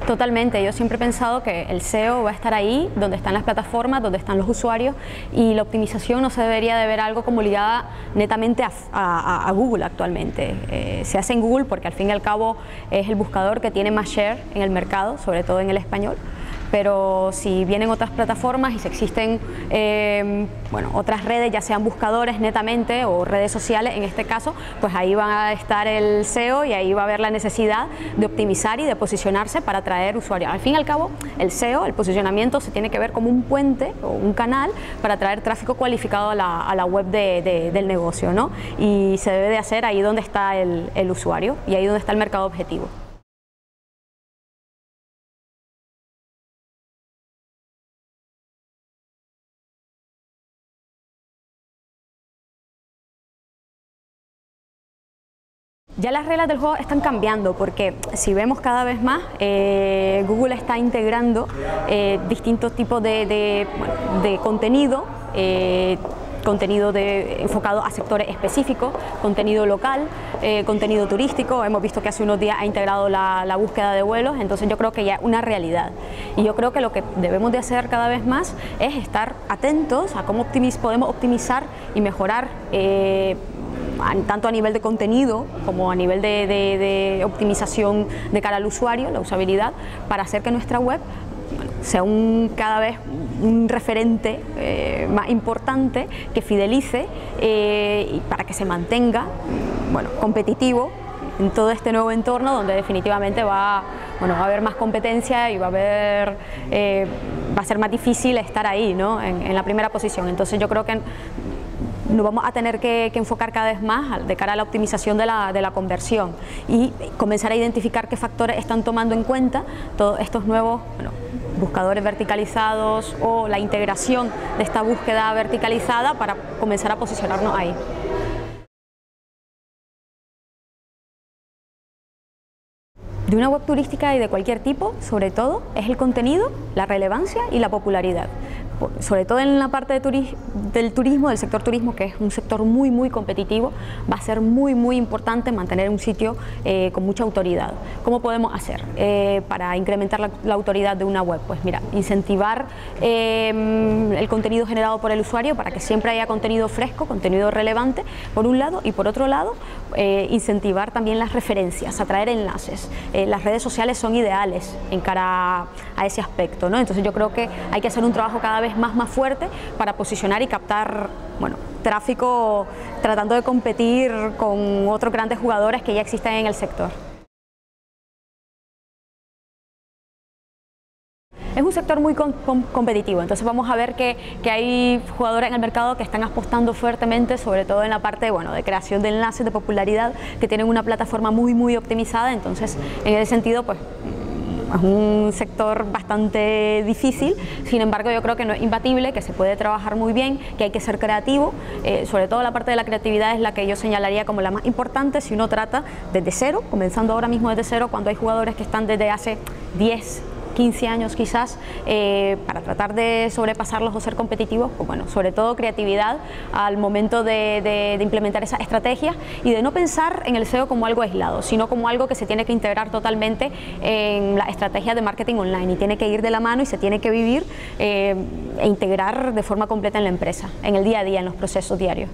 Totalmente, yo siempre he pensado que el SEO va a estar ahí, donde están las plataformas, donde están los usuarios, y la optimización no se debería de ver algo como ligada netamente a Google actualmente. Se hace en Google porque al fin y al cabo es el buscador que tiene más share en el mercado, sobre todo en el español. Pero si vienen otras plataformas y si existen otras redes, ya sean buscadores netamente o redes sociales en este caso, pues ahí va a estar el SEO y ahí va a haber la necesidad de optimizar y de posicionarse para atraer usuarios. Al fin y al cabo, el SEO, el posicionamiento, se tiene que ver como un puente o un canal para atraer tráfico cualificado a la web del negocio, ¿no? Y se debe de hacer ahí donde está el usuario y ahí donde está el mercado objetivo. Ya las reglas del juego están cambiando porque si vemos cada vez más, Google está integrando distintos tipos de contenido, contenido enfocado a sectores específicos, contenido local, contenido turístico. Hemos visto que hace unos días ha integrado la búsqueda de vuelos, entonces yo creo que ya es una realidad. Y yo creo que lo que debemos de hacer cada vez más es estar atentos a cómo podemos optimizar y mejorar tanto a nivel de contenido como a nivel de optimización de cara al usuario, la usabilidad, para hacer que nuestra web sea cada vez un referente más importante, que fidelice y para que se mantenga competitivo en todo este nuevo entorno donde definitivamente va a haber más competencia y va a ser más difícil estar ahí, ¿no? en la primera posición. Entonces yo creo que nos vamos a tener que enfocar cada vez más de cara a la optimización de la conversión y comenzar a identificar qué factores están tomando en cuenta todos estos nuevos buscadores verticalizados o la integración de esta búsqueda verticalizada para comenzar a posicionarnos ahí. De una web turística y de cualquier tipo, sobre todo, es el contenido, la relevancia y la popularidad. Sobre todo en la parte del turismo, del sector turismo, que es un sector muy competitivo, va a ser muy importante mantener un sitio con mucha autoridad. ¿Cómo podemos hacer para incrementar la autoridad de una web? Pues mira, incentivar el contenido generado por el usuario para que siempre haya contenido fresco, contenido relevante, por un lado, y por otro lado, incentivar también las referencias, atraer enlaces. Las redes sociales son ideales en cara a ese aspecto, ¿no? Entonces yo creo que hay que hacer un trabajo cada vez más fuerte para posicionar y captar tráfico, tratando de competir con otros grandes jugadores que ya existen en el sector. Es un sector muy competitivo, entonces vamos a ver que hay jugadores en el mercado que están apostando fuertemente, sobre todo en la parte de creación de enlaces, de popularidad, que tienen una plataforma muy optimizada. Entonces en ese sentido pues es un sector bastante difícil. Sin embargo, yo creo que no es imbatible, que se puede trabajar muy bien, que hay que ser creativo. Sobre todo la parte de la creatividad es la que yo señalaría como la más importante si uno trata desde cero, comenzando ahora mismo desde cero, cuando hay jugadores que están desde hace 10, 15 años quizás, para tratar de sobrepasarlos o ser competitivos. Pues sobre todo creatividad al momento de implementar esas estrategias y de no pensar en el SEO como algo aislado, sino como algo que se tiene que integrar totalmente en la estrategia de marketing online y tiene que ir de la mano y se tiene que vivir e integrar de forma completa en la empresa, en el día a día, en los procesos diarios.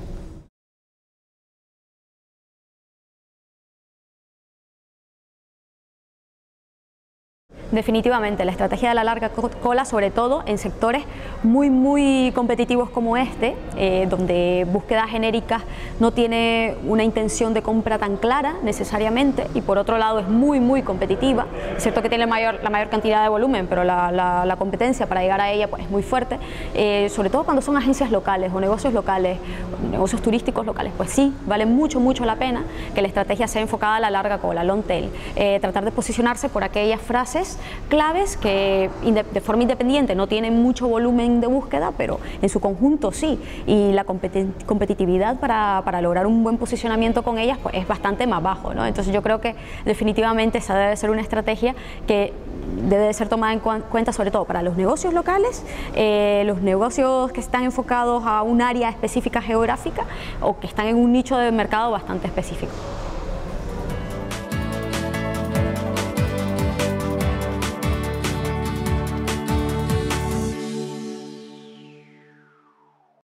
Definitivamente, la estrategia de la larga cola, sobre todo en sectores muy competitivos como este, donde búsquedas genéricas no tiene una intención de compra tan clara necesariamente, y por otro lado es muy competitiva. Es cierto que tiene la mayor cantidad de volumen, pero la competencia para llegar a ella pues es muy fuerte, sobre todo cuando son agencias locales o negocios locales, negocios turísticos locales. Pues sí, vale mucho la pena que la estrategia sea enfocada a la larga cola, long tail, tratar de posicionarse por aquellas frases claves que de forma independiente no tienen mucho volumen de búsqueda, pero en su conjunto sí, y la competitividad para lograr un buen posicionamiento con ellas pues es bastante más bajo, ¿no? Entonces yo creo que definitivamente esa debe ser una estrategia que debe de ser tomada en cuenta, sobre todo para los negocios locales, los negocios que están enfocados a un área específica geográfica o que están en un nicho de mercado bastante específico.